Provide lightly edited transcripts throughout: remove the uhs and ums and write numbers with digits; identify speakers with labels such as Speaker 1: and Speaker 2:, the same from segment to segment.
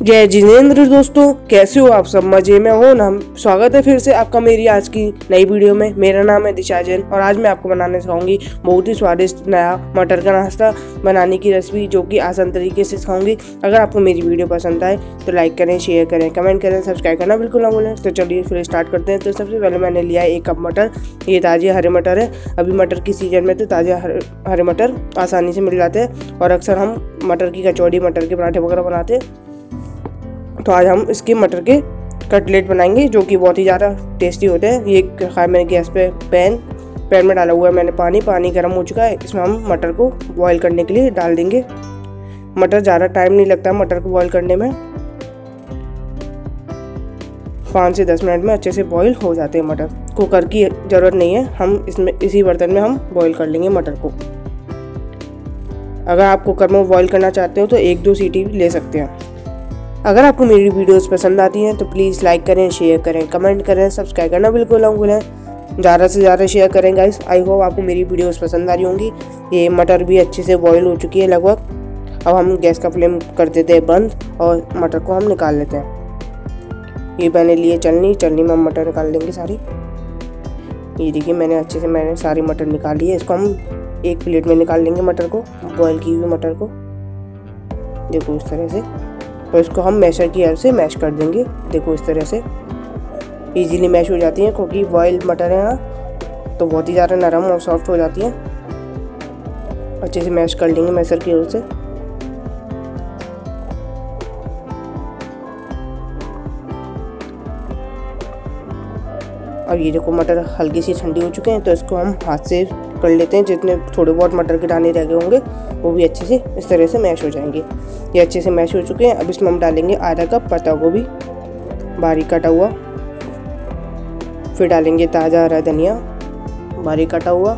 Speaker 1: जय जिनेंद्र दोस्तों, कैसे हो आप सब? मजे में हो ना? स्वागत है फिर से आपका मेरी आज की नई वीडियो में। मेरा नाम है दिशा जैन और आज मैं आपको बनाने सिखाऊंगी बहुत ही स्वादिष्ट नया मटर का नाश्ता बनाने की रेसिपी, जो कि आसान तरीके से सिखाऊंगी। अगर आपको मेरी वीडियो पसंद आए तो लाइक करें, शेयर करें, कमेंट करें, सब्सक्राइब करना बिल्कुल ना भूलें। तो चलिए फिर स्टार्ट करते हैं। तो सबसे पहले मैंने लिया है 1 कप मटर। ये ताजे हरे मटर है। अभी मटर की सीजन में तो ताजे हरे मटर आसानी से मिल जाते हैं और अक्सर हम मटर की कचौड़ी, मटर के पराठे वगैरह बनाते हैं। तो आज हम इसके मटर के कटलेट बनाएंगे, जो कि बहुत ही ज़्यादा टेस्टी होते हैं। ये खाया मैंने गैस पे पैन में डाला हुआ है मैंने पानी गर्म हो चुका है। इसमें हम मटर को बॉईल करने के लिए डाल देंगे। मटर ज़्यादा टाइम नहीं लगता मटर को बॉईल करने में, 5 से 10 मिनट में अच्छे से बॉईल हो जाते हैं मटर। कुकर की ज़रूरत नहीं है, हम इसमें इसी बर्तन में हम बॉईल कर लेंगे मटर को। अगर आप कुकर में बॉईल करना चाहते हो तो 1-2 सीटी भी ले सकते हैं। अगर आपको मेरी वीडियोस पसंद आती हैं तो प्लीज़ लाइक करें, शेयर करें, कमेंट करें, सब्सक्राइब करना बिल्कुल ना भूलें। ज़्यादा से ज़्यादा शेयर करें गाइस। आई होप आपको मेरी वीडियोस पसंद आ रही होंगी। ये मटर भी अच्छे से बॉईल हो चुकी है लगभग। अब हम गैस का फ्लेम कर देते हैं बंद और मटर को हम निकाल लेते हैं। ये मैंने लिए चलनी में हम मटर निकाल लेंगे सारी। ये देखिए मैंने सारी मटर निकाल ली है। इसको हम एक प्लेट में निकाल लेंगे मटर को, बॉईल की हुई मटर को। देखो इस तरह से। तो इसको हम मैशर की हेल्प से मैश कर देंगे। देखो इस तरह से इजीली मैश हो जाती हैं, क्योंकि बॉइल्ड मटर है ना, तो बहुत ही ज़्यादा नरम और सॉफ्ट हो जाती हैं। अच्छे से मैश कर लेंगे मैशर की हेल्प से। अब ये देखो मटर हल्की सी ठंडी हो चुके हैं, तो इसको हम हाथ से कर लेते हैं। जितने थोड़े बहुत मटर के दाने रह गए होंगे वो भी अच्छे से इस तरह से मैश हो जाएंगे। ये अच्छे से मैश हो चुके हैं। अब इसमें हम डालेंगे आधा कप पत्ता गोभी बारीक कटा हुआ। फिर डालेंगे ताज़ा हरा धनिया बारीक कटा हुआ।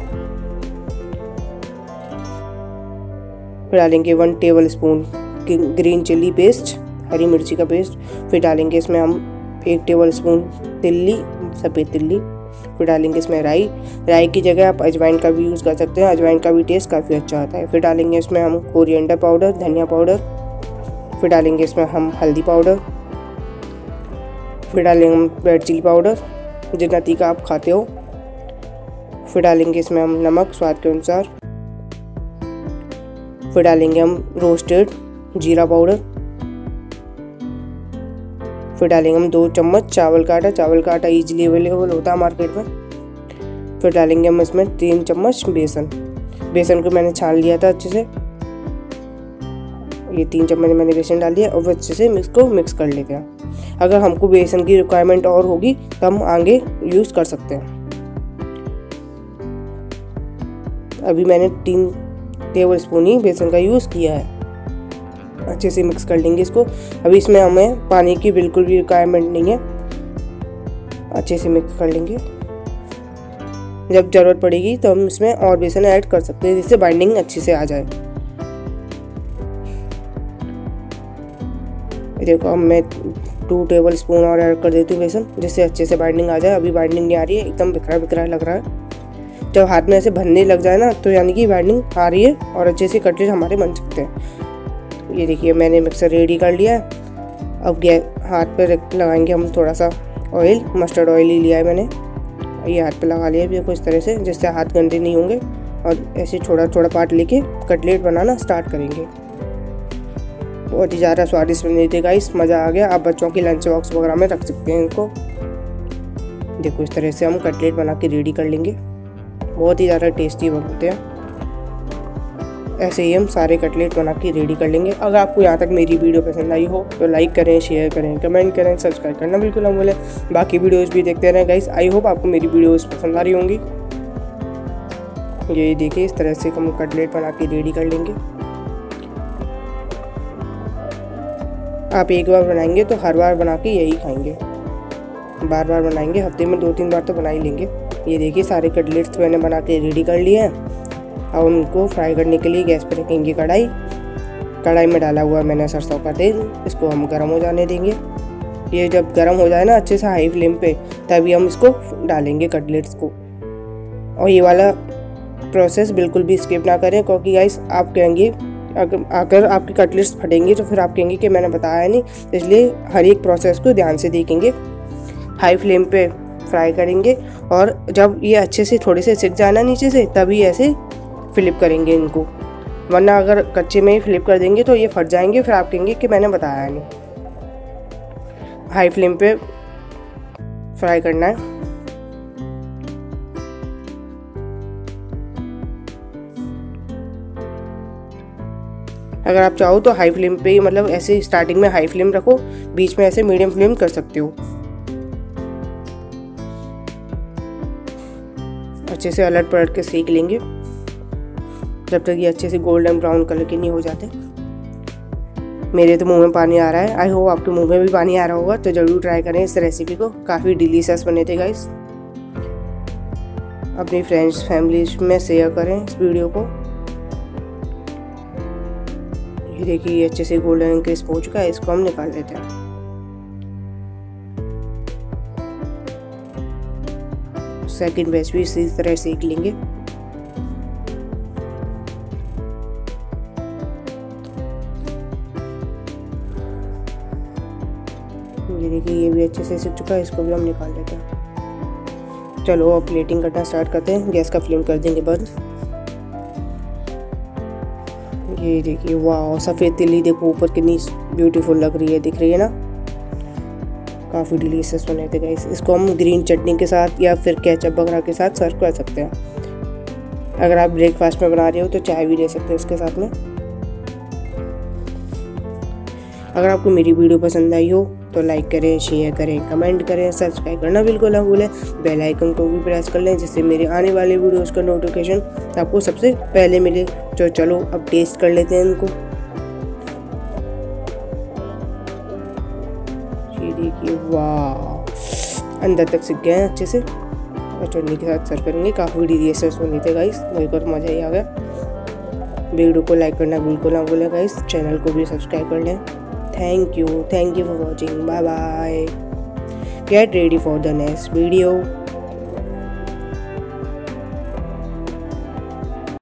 Speaker 1: फिर डालेंगे 1 tablespoon green chilli paste, हरी मिर्ची का पेस्ट। फिर डालेंगे इसमें हम 1 टेबल स्पून सफ़ेद तिल्ली। फिर डालेंगे इसमें राई की जगह आप अजवाइन का भी यूज़ कर सकते हैं। अजवाइन का भी टेस्ट काफ़ी अच्छा आता है। फिर डालेंगे इसमें हम कोरिएंडर पाउडर, धनिया पाउडर। फिर डालेंगे इसमें हम हल्दी पाउडर। फिर डालेंगे हम रेड चिली पाउडर, जितना तीखा आप खाते हो। फिर डालेंगे इसमें हम नमक स्वाद के अनुसार। फिर डालेंगे हम रोस्टेड जीरा पाउडर। फिर डालेंगे हम 2 चम्मच चावल का आटा ईजिली अवेलेबल होता है मार्केट में। फिर डालेंगे हम इसमें 3 चम्मच बेसन को मैंने छान लिया था अच्छे से। ये 3 चम्मच मैंने बेसन डाल दिया और अच्छे से मिक्स कर लेते हैं। अगर हमको बेसन की रिक्वायरमेंट और होगी तो हम आगे यूज़ कर सकते हैं। अभी मैंने 3 टेबल स्पून ही बेसन का यूज़ किया है। अच्छे से मिक्स कर लेंगे इसको। अभी इसमें हमें पानी की बिल्कुल भी रिक्वायरमेंट नहीं है। अच्छे से मिक्स कर लेंगे। जब ज़रूरत पड़ेगी तो हम इसमें और बेसन ऐड कर सकते हैं, जिससे बाइंडिंग अच्छे से आ जाए। देखो अब मैं 2 टेबल स्पून और ऐड कर देती हूँ बेसन, जिससे अच्छे से बाइंडिंग आ जाए। अभी बाइंडिंग नहीं आ रही है, एकदम बिखरा लग रहा है। जब हाथ में ऐसे भरने लग जाए ना, तो यानी कि बाइंडिंग आ रही है और अच्छे से कटलेट हमारे बन सकते हैं। ये देखिए मैंने मिक्सर रेडी कर लिया है। अब हाथ पे लगाएंगे हम थोड़ा सा ऑयल, मस्टर्ड ऑयल ही लिया है मैंने। ये हाथ पे लगा लिया है इस तरह से, जिससे हाथ गंदे नहीं होंगे। और ऐसे छोटा पार्ट लेके कटलेट बनाना स्टार्ट करेंगे। बहुत ही ज़्यादा स्वादिष्ट बने थे गाइस, मज़ा आ गया। आप बच्चों के लंच बॉक्स वगैरह में रख सकते हैं इनको। देखो इस तरह से हम कटलेट बना के रेडी कर लेंगे। बहुत ही ज़्यादा टेस्टी बनते हैं। ऐसे ही हम सारे कटलेट बना के रेडी कर लेंगे। अगर आपको यहाँ तक मेरी वीडियो पसंद आई हो तो लाइक करें, शेयर करें, कमेंट करें, सब्सक्राइब करना बिल्कुल ना भूलें। बाकी वीडियोस भी देखते रहें गाइस। आई होप आपको मेरी वीडियोस पसंद आ रही होंगी। ये देखिए इस तरह से हम कटलेट बना के रेडी कर लेंगे। आप एक बार बनाएंगे तो हर बार बना के यही खाएंगे। बार बनाएंगे, हफ्ते में 2-3 बार तो बना ही लेंगे। ये देखिए सारे कटलेट्स मैंने बना के रेडी कर लिए हैं। अब उनको फ्राई करने के लिए गैस पर रखेंगे कढ़ाई में डाला हुआ मैंने सरसों का तेल। इसको हम गर्म हो जाने देंगे। ये जब गर्म हो जाए ना अच्छे से हाई फ्लेम पे, तभी हम इसको डालेंगे कटलेट्स को। और ये वाला प्रोसेस बिल्कुल भी स्किप ना करें, क्योंकि गाइस आप कहेंगे अगर आपकी कटलेट्स फटेंगे तो फिर आप कहेंगे कि मैंने बताया नहीं, इसलिए हर एक प्रोसेस को ध्यान से देखेंगे। हाई फ्लेम पे फ्राई करेंगे और जब ये अच्छे से थोड़े से सिक जाना नीचे से तभी ऐसे फ्लिप करेंगे इनको, वरना अगर कच्चे में ही फ्लिप कर देंगे तो ये फट जाएंगे, फिर आप कहेंगे कि मैंने बताया नहीं। हाई फ्लेम पे फ्राई करना है। अगर आप चाहो तो हाई फ्लेम पे ही, मतलब ऐसे स्टार्टिंग में हाई फ्लेम रखो, बीच में ऐसे मीडियम फ्लेम कर सकते हो। अच्छे से अलट पलट के सेक लेंगे जब तक ये अच्छे से गोल्डन ब्राउन कलर के नहीं हो जाते। मेरे तो मुंह में पानी आ रहा है, आई होप आपके मुंह में भी पानी आ रहा होगा। तो ज़रूर ट्राई करें इस रेसिपी को, काफ़ी डिलीशियस बने थे गाइस। अपनी फ्रेंड्स फैमिली में शेयर करें इस वीडियो को। ये देखिए ये अच्छे से गोल्डन क्रिस्प हो चुका है, इसको हम निकाल लेते हैं। सेकंड बैच भी इसी तरह सेक लेंगे। ये देखिए ये भी अच्छे से सीख चुका है, इसको भी हम निकाल लेते हैं। चलो अब प्लेटिंग करना स्टार्ट करते हैं। गैस का फ्लेम कर देंगे बंद। ये देखिए वाह, सफ़ेद तिल्ली देखो ऊपर कितनी ब्यूटीफुल लग रही है, दिख रही है ना, काफ़ी डिलीशियस बने थे गाइस। इसको हम ग्रीन चटनी के साथ या फिर केचप वगैरह के साथ सर्व कर सकते हैं। अगर आप ब्रेकफास्ट में बना रहे हो तो चाय भी ले सकते हैं इसके साथ में। अगर आपको मेरी वीडियो पसंद आई हो तो लाइक करें, शेयर करें, कमेंट करें, सब्सक्राइब करना बिल्कुल ना भूलें। बेल आइकन को भी प्रेस कर लें जिससे मेरे आने वाले वीडियोस का नोटिफिकेशन आपको सबसे पहले मिले। तो चलो अब टेस्ट कर लेते हैं इनको। ये देखिए वाह, अंदर तक सीख गए हैं अच्छे से, और चटनी के साथ सर्व करेंगे। काफ़ी डिलीशियस बनी थे गाइस, मेरे को तो मज़ा ही आ गया। वीडियो को लाइक करना बिल्कुल ना भूलें गाइस, चैनल को भी सब्सक्राइब कर लें। Thank you for watching. Bye bye. Get ready for the next video.